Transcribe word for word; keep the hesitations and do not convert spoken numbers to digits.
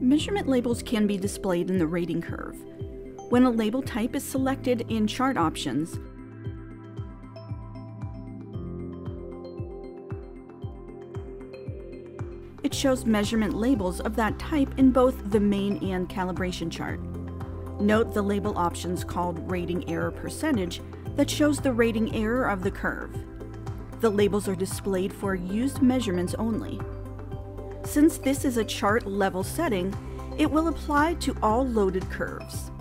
Measurement labels can be displayed in the rating curve. When a label type is selected in Chart Options, it shows measurement labels of that type in both the main and calibration chart. Note the label options called Rating Error Percentage that shows the rating error of the curve. The labels are displayed for used measurements only. Since this is a chart level setting, it will apply to all loaded curves.